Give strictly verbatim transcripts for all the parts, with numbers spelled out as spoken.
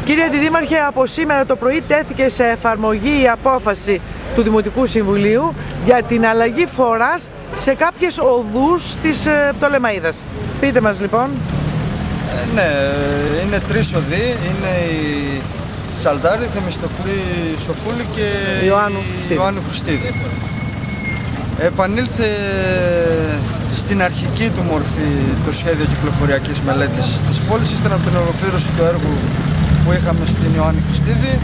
Κύριε Αντιδήμαρχε, από σήμερα το πρωί τέθηκε σε εφαρμογή η απόφαση του Δημοτικού Συμβουλίου για την αλλαγή φοράς σε κάποιες οδούς της Πτολεμαΐδας. Πείτε μας λοιπόν. Ε, ναι, είναι τρεις οδοί, είναι η Τσαλτάρη, Θεμιστοκλή Σοφούλη και Ιωάννου η Ιωάννου Χριστίδη. Επανήλθε στην αρχική του μορφή το σχέδιο κυκλοφοριακής μελέτης της πόλης, ύστερα από την ολοκλήρωση του έργου που είχαμε στην Ιωάννη Χριστίδη.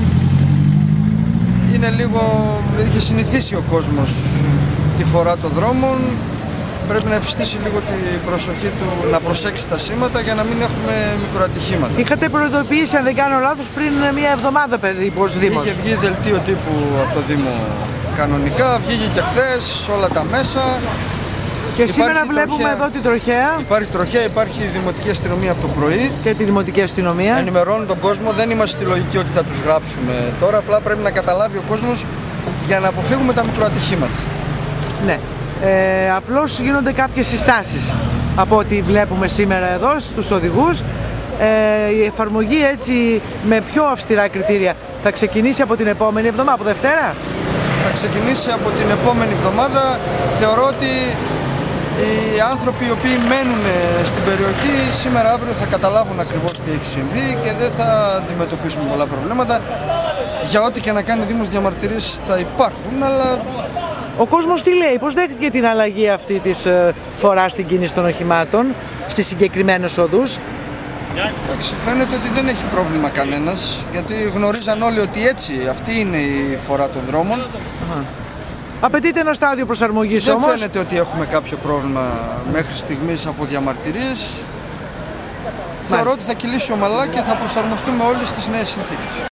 Είναι λίγο, είχε συνηθίσει ο κόσμος τη φορά των δρόμων, πρέπει να ευστήσει λίγο την προσοχή του, να προσέξει τα σήματα για να μην έχουμε μικροατυχήματα. Είχατε προειδοποιήσει, αν δεν κάνω λάθος, πριν μία εβδομάδα περίπου ως Δήμος. Είχε βγει δελτίο τύπου από το Δήμο κανονικά, βγήκε και χθες σε όλα τα μέσα. Και υπάρχει σήμερα βλέπουμε τροχέα, εδώ την τροχέα. Υπάρχει τροχέα, υπάρχει η Δημοτική Αστυνομία από το πρωί. Και τη Δημοτική Αστυνομία. Ενημερώνουν τον κόσμο, δεν είμαστε στη λογική ότι θα τους γράψουμε τώρα, απλά πρέπει να καταλάβει ο κόσμος για να αποφύγουμε τα μικροατυχήματα. Ναι. Ε, απλώς γίνονται κάποιες συστάσεις από ό,τι βλέπουμε σήμερα εδώ στους οδηγούς. Ε, η εφαρμογή έτσι με πιο αυστηρά κριτήρια θα ξεκινήσει από την επόμενη εβδομάδα, από Δευτέρα. Θα ξεκινήσει από την επόμενη εβδομάδα. Θεωρώ ότι οι άνθρωποι οι οποίοι μένουν στην περιοχή σήμερα αύριο θα καταλάβουν ακριβώς τι έχει συμβεί και δεν θα αντιμετωπίσουμε πολλά προβλήματα. Για ό,τι και να κάνει ο Δήμος, διαμαρτυρίες θα υπάρχουν, αλλά... Ο κόσμος τι λέει, πώς δέχτηκε την αλλαγή αυτή της φοράς στην κίνηση των οχημάτων στις συγκεκριμένες οδούς? Εντάξει, φαίνεται ότι δεν έχει πρόβλημα κανένας, γιατί γνωρίζαν όλοι ότι έτσι αυτή είναι η φορά των δρόμων. Αχα. Απαιτείται ένα στάδιο προσαρμογής δεν όμως. Δεν φαίνεται ότι έχουμε κάποιο πρόβλημα μέχρι στιγμής από διαμαρτυρίες. Θεωρώ ότι θα κυλήσει ομαλά και θα προσαρμοστούμε όλοι στις νέες συνθήκες.